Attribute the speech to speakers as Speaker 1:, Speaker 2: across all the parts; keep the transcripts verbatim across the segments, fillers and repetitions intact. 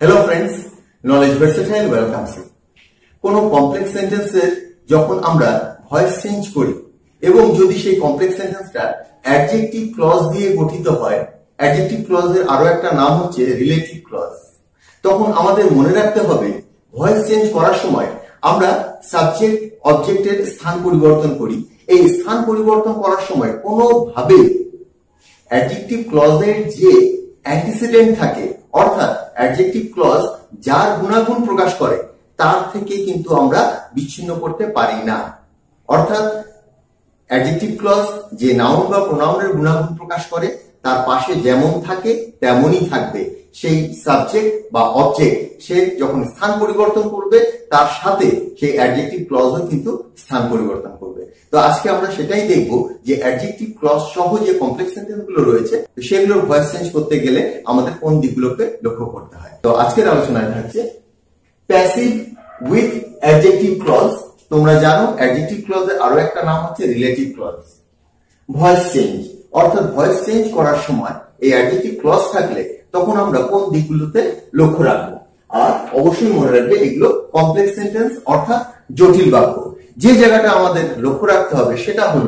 Speaker 1: Hello friends, knowledge versatile welcomes you. কোনো complex সেন্টেন্সের যখন আমরা ভয়েস চেঞ্জ করি এবং যদি সেই কমপ্লেক্স সেন্টেন্সটা অ্যাডজেক্টিভ ক্লজ দিয়ে গঠিত হয়, অ্যাডজেক্টিভ ক্লজের আরো একটা নাম হচ্ছে রিলেটিভ ক্লজ, তখন আমাদের মনে রাখতে হবে ভয়েস চেঞ্জ করার সময় আমরা সাবজেক্ট অবজেক্টের স্থান পরিবর্তন করি। এই স্থান পরিবর্তন করার সময় কোনোভাবে অ্যাডজেক্টিভ ক্লজের যে অ্যান্টিসিডেন্ট থাকে, অর্থাৎ অ্যাডজেক্টিভ ক্লজ যার গুণাগুণ প্রকাশ করে তার থেকে কিন্তু আমরা বিচ্ছিন্ন করতে পারি না। অর্থাৎ অ্যাডজেক্টিভ ক্লজ যে নাউন বা প্রোনাউনের গুণাগুণ প্রকাশ করে তার পাশে যেমন থাকে তেমনই থাকবে। সেই সাবজেক্ট বা অবজেক্ট সে যখন স্থান পরিবর্তন করবে তার সাথে সেই অ্যাডজেক্টিভ ক্লজও কিন্তু স্থান পরিবর্তন করবে। তো আজকে আমরা সেটাই দেখব যে অ্যাডজেক্টিভ ক্লজ সহ যে কমপ্লেক্স সেন্টেন্স গুলো রয়েছে সেগুলোর ভয়েস চেঞ্জ করতে গেলে আমাদের কোন দিকগুলোকে লক্ষ্য করতে হয়। তো আজকের আলোচনায় থাকছে প্যাসিভ উইথ অ্যাডজেক্টিভ ক্লজ। তোমরা জানো অ্যাডজেক্টিভ ক্লজের আরো একটা নাম হচ্ছে রিলেটিভ ক্লজ। ভয়েস চেঞ্জ অর্থাৎ ভয়েস চেঞ্জ করার সময় এই অ্যাডজেক্টিভ ক্লজ থাকলে তখন আমরা কোন দিকগুলোতে লক্ষ্য রাখবো। আর অবশ্যই মনে রাখবে এগুলো কমপ্লেক্স সেন্টেন্স অর্থাৎ জটিল বাক্য। যে জায়গাটা আমাদের লক্ষ্য রাখতে হবে সেটা হলো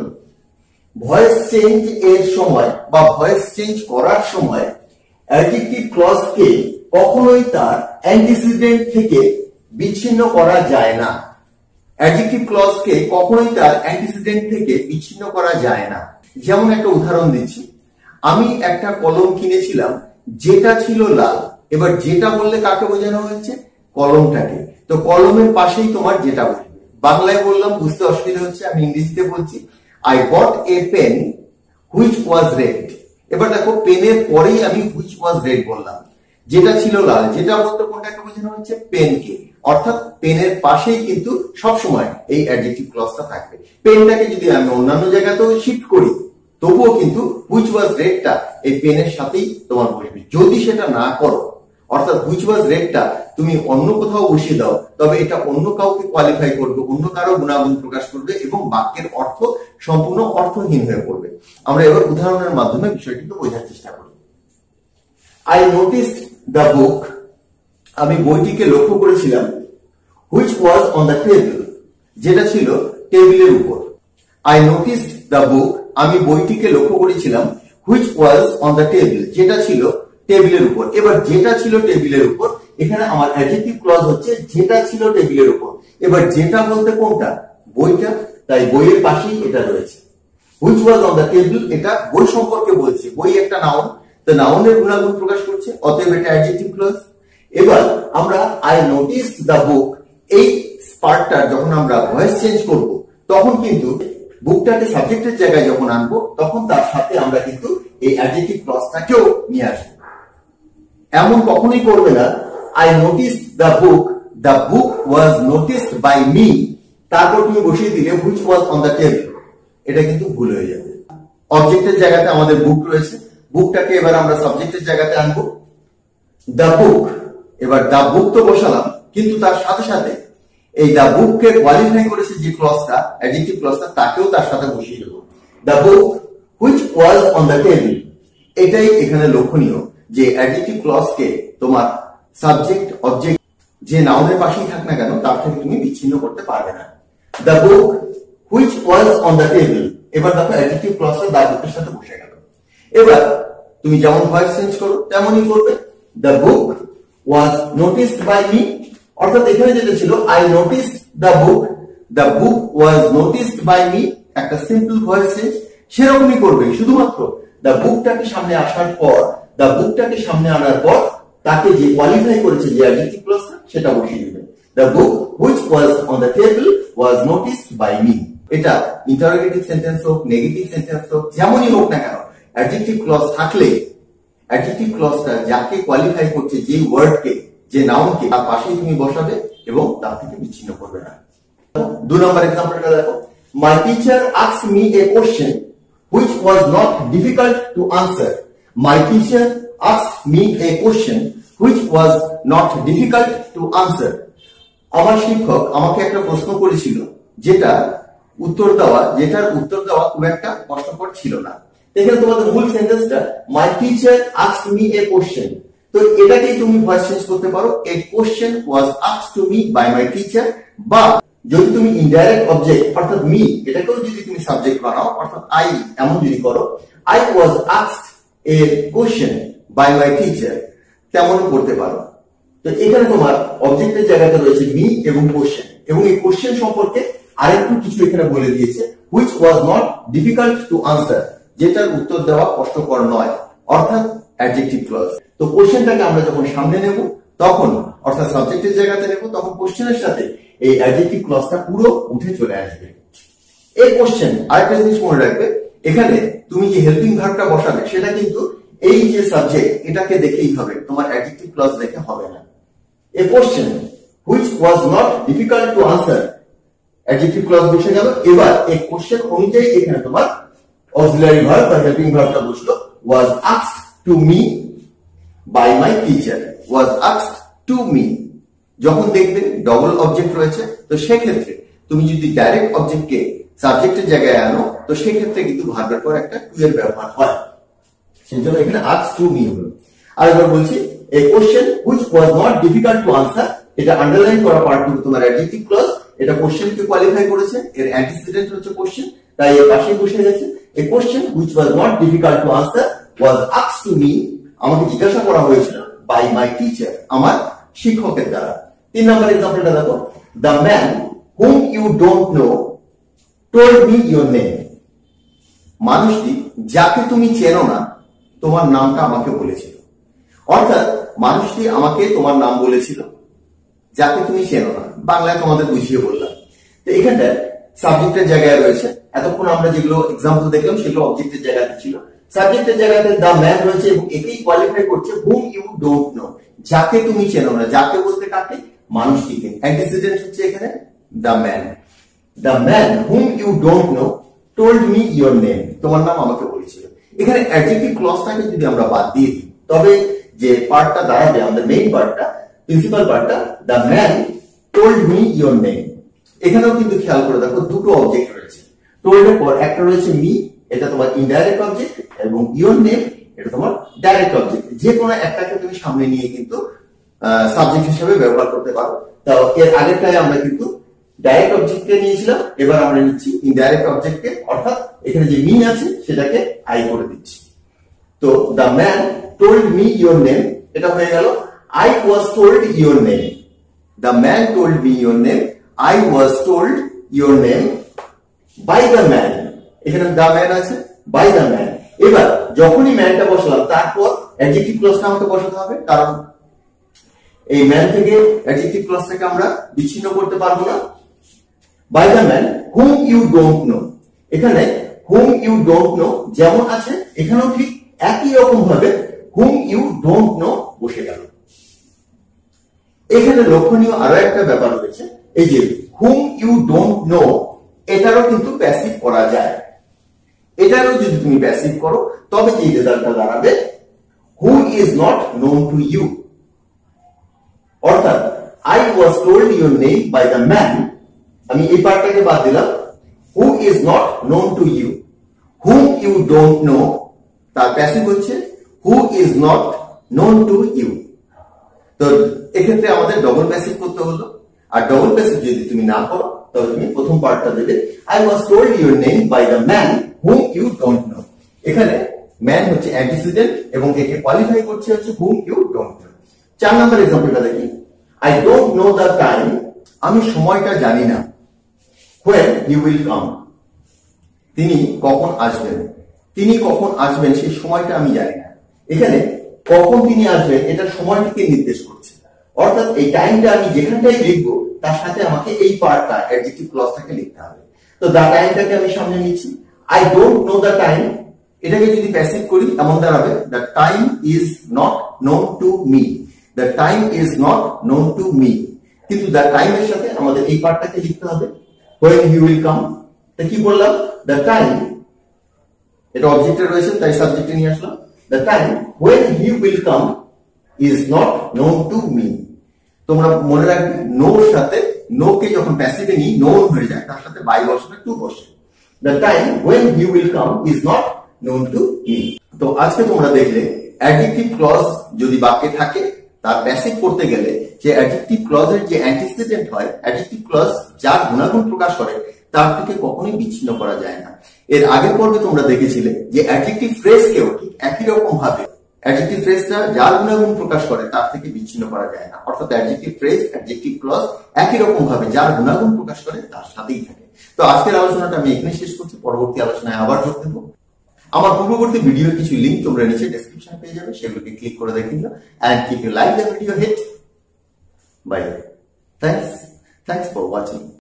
Speaker 1: ভয়েস চেঞ্জ এর সময় বা ভয়েস চেঞ্জ করার সময় অ্যাডজেক্টিভ ক্লজকে কখনোই তার অ্যান্টিসিডেন্ট থেকে বিচ্ছিন্ন করা যায় না। অ্যাডজেক্টিভ ক্লজকে কখনোই তার অ্যান্টিসিডেন্ট থেকে বিচ্ছিন্ন করা যায় না। যেমন একটা উদাহরণ দিচ্ছি, আমি একটা কলম কিনেছিলাম যেটা ছিল লাল। এবার যেটা বললে কাকে বোঝানো হয়েছে? কলমটাকে। তো কলমের পাশেই তোমার যেটা বলবে। বাংলায় বললাম বুঝতে অসুবিধা হচ্ছে, আমি ইংরেজিতে বলছি। I bought a pen which was red. এবার দেখো পেনের পরেই আমি হুইচ ওয়াজ রেড বললাম, যেটা ছিল লাল। যেটা বলতে কোনটাকে বোঝানো হচ্ছে? পেনকে। অর্থাৎ পেনের পাশেই কিন্তু সবসময় এই অ্যাডজেক্টিভ ক্লজটা থাকবে। পেনটাকে যদি আমি অন্যান্য জায়গাতেও শিফট করি তবুও কিন্তু হুইচ ওয়াজ রেডটা এই পেনের সাথেই তোমার বসবে। যদি সেটা না করো, অর্থাৎ হুইচ ওয়াজ রেডটা তুমি অন্য কোথাও বসিয়ে দাও, তবে এটা অন্য কাউকে কোয়ালিফাই করবে, অন্য কারো গুণাগুণ প্রকাশ করবে এবং বাক্যের অর্থ সম্পূর্ণ অর্থহীন হয়ে পড়বে। আমরা এবার উদাহরণের মাধ্যমে বিষয়টিকে বোঝার চেষ্টা করি। I noticed the book. আমি বইটিকে লক্ষ্য করেছিলাম। Which was on the table, যেটা ছিল টেবিলের উপর। আই নোটিসড দ্য বুক, আমি বইটিকে লক্ষ্য করেছিলাম। Which was on the table, যেটা ছিল টেবিলের উপর। এবার যেটা ছিল টেবিলের উপর, এখানে আমার অ্যাডজেক্টিভ ক্লজ হচ্ছে যেটা ছিল টেবিলের উপর। এবার যেটা বলতে কোনটা? বইটা, তাই বইয়ের পাশেই এটা রয়েছে। Which was on the table, এটা বই সম্পর্কে বলছে। বই একটা নাউন, তো নাউনের গুণাগুণ প্রকাশ করছে, অতএব এটা অ্যাডজেক্টিভ ক্লজ। এবার আমরা আই নোটিসড দ্য বুক এই পার্টটা যখন আমরা ভয়েস চেঞ্জ করব তখন কিন্তু বুকটাকে সাবজেক্টের জায়গায় যখন আনবো তখন তার সাথে আমরা কিন্তু এই অ্যাডজেক্টিভ ক্লজটাকেও নিয়ে আসবো। এমন কখনোই করবে না I noticed the book, the book was noticed by me, তারপর তুমি বসিয়ে দিলে which was on the table. এটা কিন্তু ভুল হয়ে যাবে। অবজেক্টের জায়গাতে আমাদের বুক রয়েছে, বুকটাকে এবার আমরা সাবজেক্টের জায়গাতে আনবো। দ্য বুক, এবার দ্য বুক তো বসালাম, কিন্তু তার সাথে সাথে এই দ্য বুককে কোয়ালিফাই করেছে যে ক্লজটা, অ্যাডজেক্টিভ ক্লজটা, তাকেও তার সাথে বসিয়ে দেবো। The book which was on the table. এটাই এখানে লক্ষণীয় যে অ্যাডজেক্টিভ ক্লজকে তোমার সাবজেক্ট অবজেক্ট যে নাউনের পাশেই থাক না কেন তার থেকে তুমি বিচ্ছিন্ন করতে পারবে না। The book which was on the table, এবার দেখো অ্যাডজেক্টিভ ক্লজটা দ্য বুকের সাথে বসে গেল। এবার তুমি যেমন ভয়েস চেঞ্জ করো তেমনই করবে। The book was noticed by me, অর্থাৎ এখানে যেটা ছিল I noticed the book, the book was noticed by me, একটা সিম্পল ভয়েস চেঞ্জ। সেরকমই করবে, শুধুমাত্র দ্য বুকটাকে সামনে আসার পর, দ্য বুকটাকে সামনে আনার পর তাকে যে কোয়ালিফাই করেছে যে অ্যাডজেক্টিভ ক্লজটা সেটা বসিয়ে দিবে। The book which was on the table was noticed by me. এটা ইন্টারোগেটিভ সেন্টেন্স হোক, নেগেটিভ সেন্টেন্স হোক, যেমনই হোক না কেন, অ্যাডজেক্টিভ ক্লজ থাকলে অ্যাডজেক্টিভ ক্লজটা যাকে কোয়ালিফাই করছে, যে ওয়ার্ডকে, যে নাউনকে, তার পাশেই তুমি বসাবে এবং তার থেকে বিচ্ছিন্ন করবে না। দুই নম্বর এক্সাম্পলটা দেখো। My teacher asked me a question which was not difficult to answer. My teacher asked me a question which was not difficult to answer. আমার শিক্ষক আমাকে একটা প্রশ্ন করেছিল যেটা উত্তর দেওয়া যেটার উত্তর দেওয়া খুব একটা কষ্টকর ছিল না। এখানে তোমাদের মূল সেন্টেন্সটা my teacher asked me a question. তো তো এটাকেই তুমি ভয়েস চেঞ্জ করতে পারো, a question was asked to me by my teacher, বা যদি তুমি ইনডাইরেক্ট অবজেক্ট অর্থাৎ মি এটাকেও যদি তুমি সাবজেক্ট বানাও অর্থাৎ আই এমন যদি করো, I was asked a question by my teacher, তেমনও করতে পারো। তো এখানে তোমার অবজেক্টের জায়গাতে রয়েছে মি এবং কোশ্চেন, এবং এই কোশ্চেন সম্পর্কে আরেকটু কিছু এখানে বলে দিয়েছে, which was not difficult to answer, যেটার উত্তর দেওয়া কষ্টকর নয়, অর্থাৎ অ্যাডজেক্টিভ ক্লজ। তো কোশ্চেনটাকে আমরা যখন সামনে নেব তখন অর্থাৎ সাবজেক্টের জায়গাতে নেব তখন কোশ্চেনের সাথে এই অ্যাডজেক্টিভ ক্লজটা পুরো উঠে চলে আসবে। এই কোশ্চেন আরেকটা জিনিস মনে রাখবে, এখানে তুমি যে হেল্পিং ভার্বটা বসাবে সেটা কিন্তু এই যে সাবজেক্ট এটাকে দেখেই হবে, তোমার অ্যাডজেক্টিভ ক্লজ দেখে হবে না। A question which was not difficult to answer, adjective clause বসে গেল। এবার এই কোশ্চেন অনুযায়ী এখানে তোমার অক্সিলারি ভার্ব বা হেল্পিং ভার্বটা বসলো, was asked to me by my teacher, was asked to me। যখন দেখবে ডবল অবজেক্ট রয়েছে তো সেক্ষেত্রে তুমি যদি ডাইরেক্ট অবজেক্টকে সাবজেক্টের জায়গায় আনো তো সেক্ষেত্রে কিন্তু ভার্বের পর একটা টু এর ব্যবহার হয়, সেই জন্য এখানে asked to me হলো। আর এবার বলছি a question which was not difficult to answer, এটা আন্ডারলাইন করা পার্ট কিন্তু তোমার অ্যাডজেক্টিভ ক্লজ, এটা কোশ্চেনকে কোয়ালিফাই করেছে, এর অ্যান্টিসিডেন্ট হচ্ছে কোশ্চেন, তাই এর পাশে বসে গেছে। a question which was not difficult to answer was asked to me, আমাকে জিজ্ঞাসা করা হয়েছিল by my teacher, আমার শিক্ষকের দ্বারা। তিন নম্বর এক্সাম্পলটা দেখো, the man whom you don't know told me your name, মানুষটি যাকে তুমি চেনো না তোমার নামটা আমাকে বলেছিল, অর্থাৎ মানুষটি আমাকে তোমার নাম বলেছিল যাকে তুমি চেনো না, বাংলায় তোমাদের বুঝিয়ে বললাম। তো এখানটা সাবজেক্টের জায়গায় রয়েছে, এতক্ষণ আমরা যেগুলো এক্সাম্পল দেখলাম সেগুলো অবজেক্টের জায়গাতে ছিল, সাবজেক্টের জায়গাতে দ্য ম্যান রয়েছে এবং একেই কোয়ালিফাই করছে হুম ইউ ডোন্ট নো, যাকে তুমি চেনো না, যাকে বলতে কাকে, মানুষটিকে, অ্যান্টিসিডেন্ট হচ্ছে এখানে the man. The man whom you don't know told me your name, তোমার নাম আমাকে বলেছিল। এখানে অ্যাডজেক্টিভ ক্লজটাকে যদি আমরা বাদ দিয়ে দিই তবে যে পার্টটা দাঁড়াবে আমাদের মেইন পার্টটা, প্রিন্সিপাল পার্টটা, the man told me your name. এখানেও কিন্তু খেয়াল করে দেখো দুটো অবজেক্ট রয়েছে, টোল্ড এর পর একটা রয়েছে মি, এটা তোমার ইনডাইরেক্ট অবজেক্ট, এবং ইয়োর নেম এটা তোমার ডাইরেক্ট অবজেক্ট। যে কোনো একটাকে তুমি সামনে নিয়ে কিন্তু সাবজেক্ট হিসেবে ব্যবহার করতে পারো। তো এর আগেরটায় আমরা কিন্তু ডাইরেক্ট অবজেক্টকে নিয়েছিলাম, এবার আমরা নিচ্ছি ইনডাইরেক্ট অবজেক্টকে, অর্থাৎ এখানে যে মি আছে সেটাকে আই করে দিচ্ছি। তো the man told me your name, এটা হয়ে গেল I was told your name, the man told me your name, I was told your name by the man, এখানে the man আছে by the man। এবার যখনই ম্যানটা বসালাম তারপর অ্যাডজেক্টিভ ক্লজটা আমাকে বসাতে হবে, কারণ এই ম্যান থেকে অ্যাডজেক্টিভ ক্লজটাকে আমরা বিচ্ছিন্ন করতে পারবো না। by the man whom you don't know, এখানে whom you don't know যেমন আছে এখানেও ঠিক একই রকম ভাবে whom you don't know বসে গেল। এখানে লক্ষণীয় আরো একটা ব্যাপার রয়েছে, এই যে whom you don't know এটারও কিন্তু প্যাসিভ করা যায়, এটারও যদি তুমি প্যাসিভ করো তবে যে রেজাল্টটা দাঁড়াবে who is not known to you, অর্থাৎ I was told your name by the man, আমি এই পার্টটাকে বাদ দিলাম, who is not known to you, whom you don't know তার প্যাসিভ হচ্ছে who is not known to you। তো এক্ষেত্রে আমাদের ডবল প্যাসিভ করতে হলো, আর ডবল প্যাসিভ যদি তুমি না করো তবে তুমি প্রথম পার্টটা দেবে I was told your name by the man whom you don't know। এখানে ম্যান হচ্ছে অ্যান্টিসিডেন্ট এবং একে কোয়ালিফাই করছে হচ্ছে whom you don't know। চার নম্বর এক্সাম্পলটা দেখি, I don't know the time, আমি সময়টা জানি না, when he will come, তিনি কখন আসবেন, তিনি কখন আসবেন সেই সময়টা আমি জানি না। এখানে কখন তিনি আসবেন এটা সময়টিকে নির্দেশ করছে, অর্থাৎ এই টাইমটা আমি যেখানটাই লিখবো তার সাথে আমাকে এই পার্টটা অ্যাডজেক্টিভ ক্লজটাকে লিখতে হবে। তো দা টাইমটাকে আমি সামনে নিচ্ছি, I don't know the time, এটাকে যদি প্যাসিভ করি এমন দাঁড়াবে the time is not known to me, the time is not known to me, কিন্তু দা টাইমের সাথে আমাদের এই পার্টটাকে লিখতে হবে when he will come। তা কি বললাম, দ্য টাইম এটা অবজেক্টে রয়েছে তাই সাবজেক্টে নিয়ে আসলাম, the time when he will come is not known to me। তোমরা মনে রাখবে নোর সাথে নো কে যখন প্যাসিভে নিই নোন হয়ে যায়, তার সাথে বাই বসবে টু বসে, the time when he will come is not known to me। তো আজকে তোমরা দেখলে অ্যাডজেক্টিভ ক্লজ যদি বাক্যে থাকে তার প্যাসিভ করতে গেলে যে অ্যাডজেক্টিভ ক্লজের যে অ্যান্টিসিডেন্ট হয়, অ্যাডজেক্টিভ ক্লজ যার গুণাগুণ প্রকাশ করে তার থেকে কখনোই বিচ্ছিন্ন করা যায় না। এর আগের পর্বে তোমরা দেখেছিলে যে অ্যাডজেক্টিভ ফ্রেজকেও ঠিক একই রকম ভাবে অ্যাডজেক্টিভ ফ্রেজটা যার গুণাগুণ প্রকাশ করে তার থেকে বিচ্ছিন্ন করা যায় না। অর্থাৎ অ্যাডজেক্টিভ ফ্রেজ, অ্যাডজেক্টিভ ক্লজ একই রকম ভাবে যার গুণাগুণ প্রকাশ করে তার সাথেই থাকে। তো আজকের আলোচনাটা আমি এখানে শেষ করছি, পরবর্তী আলোচনায় আবার যোগ দেবো। আমার পূর্ববর্তী ভিডিওর কিছু লিঙ্ক তোমরা নিচে ডেসক্রিপশনে পেয়ে যাবে, সেগুলোকে ক্লিক করে দেখে নিও। And if you like the video, hit bye. Thanks thanks for watching.